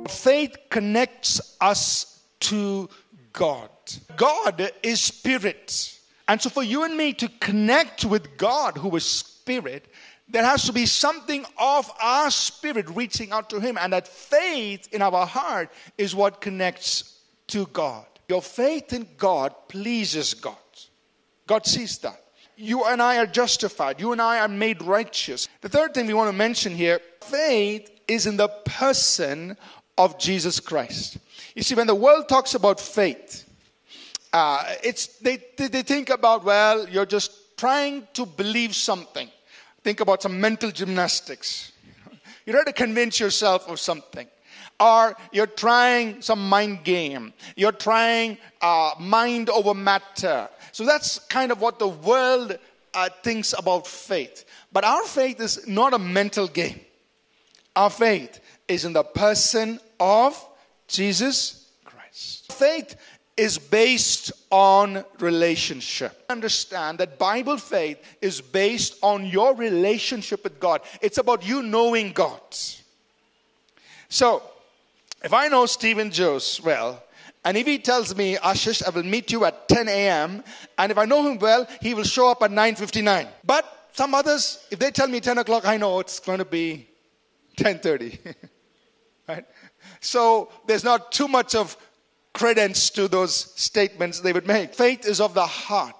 Faith connects us to God. God is spirit. And so for you and me to connect with God, who is spirit, there has to be something of our spirit reaching out to him. And that faith in our heart is what connects to God. Your faith in God pleases God. God sees that. You and I are justified. You and I are made righteous. The third thing we want to mention here, faith is in the person of Jesus Christ. You see, when the world talks about faith, they think about, well, you're just trying to believe something. Think about some mental gymnastics. You're trying to convince yourself of something. Or you're trying some mind game. You're trying mind over matter. So that's kind of what the world thinks about faith. But our faith is not a mental game. Our faith is in the person of Jesus Christ. Faith is based on relationship. Understand that Bible faith is based on your relationship with God. It's about you knowing God. So, if I know Stephen Jones well, and if he tells me, Ashish, I will meet you at 10 a.m., and if I know him well, he will show up at 9:59. But some others, if they tell me 10 o'clock, I know it's going to be 10:30. Right? So there's not too much of credence to those statements they would make. Faith is of the heart.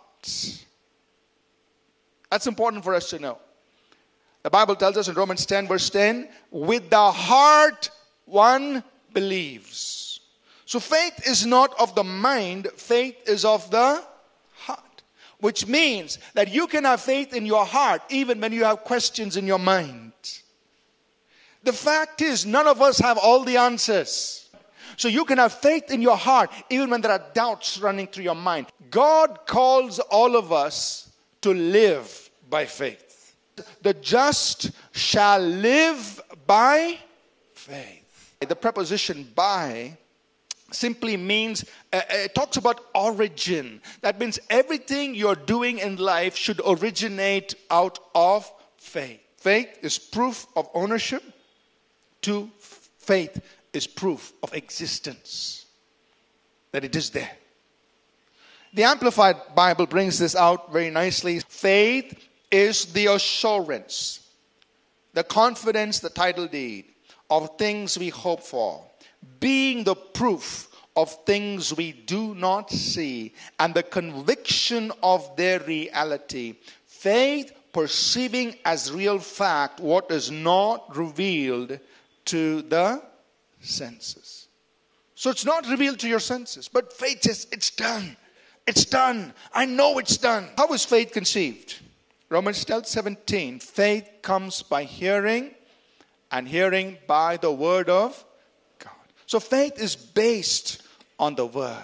That's important for us to know. The Bible tells us in Romans 10 verse 10, with the heart one believes. So faith is not of the mind, faith is of the heart. Which means that you can have faith in your heart even when you have questions in your mind. The fact is, none of us have all the answers. So you can have faith in your heart even when there are doubts running through your mind. God calls all of us to live by faith. The just shall live by faith. The preposition by simply means, it talks about origin. That means everything you're doing in life should originate out of faith. Faith is proof of ownership. Two, faith is proof of existence. That it is there. The Amplified Bible brings this out very nicely. Faith is the assurance, the confidence, the title deed of things we hope for, being the proof of things we do not see, and the conviction of their reality. Faith perceiving as real fact what is not revealed to the senses. So it's not revealed to your senses, but faith says, it's done. It's done. I know it's done. How is faith conceived? Romans 12:17, faith comes by hearing, and hearing by the word of God. So faith is based on the word.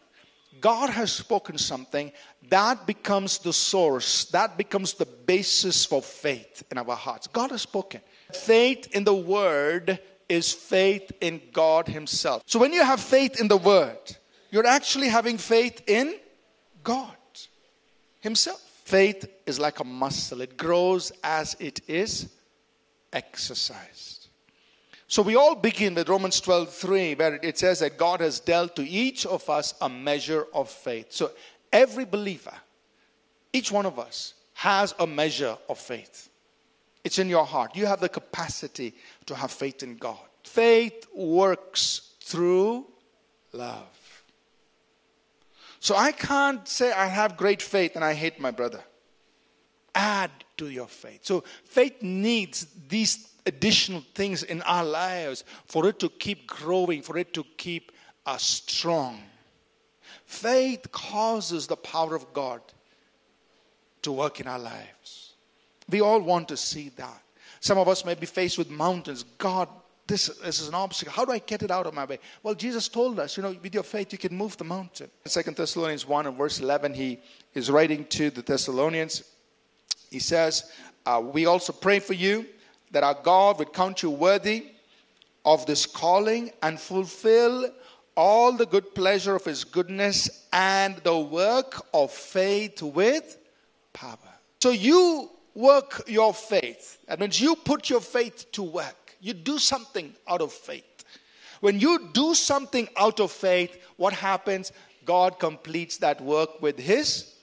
God has spoken something, that becomes the source, that becomes the basis for faith in our hearts. God has spoken. Faith in the word is faith in God himself. So when you have faith in the word, you're actually having faith in God himself. Faith is like a muscle. It grows as it is exercised. So we all begin with Romans 12:3, where it says that God has dealt to each of us a measure of faith. So every believer, each one of us, has a measure of faith. It's in your heart. You have the capacity to have faith in God. Faith works through love. So I can't say I have great faith and I hate my brother. Add to your faith. So faith needs these additional things in our lives for it to keep growing, for it to keep us strong. Faith causes the power of God to work in our lives. We all want to see that. Some of us may be faced with mountains. God, this is an obstacle. How do I get it out of my way? Well, Jesus told us, with your faith you can move the mountain. In 2 Thessalonians 1 and verse 11, he is writing to the Thessalonians. He says, we also pray for you that our God would count you worthy of this calling and fulfill all the good pleasure of his goodness and the work of faith with power. So you work your faith. That means you put your faith to work. You do something out of faith. When you do something out of faith, what happens? God completes that work with His